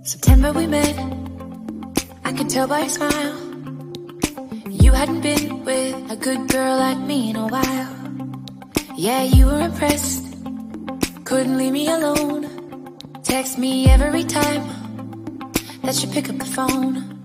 September we met, I could tell by your smile. You hadn't been with a good girl like me in a while. Yeah, you were impressed, couldn't leave me alone. Text me every time that you pick up the phone.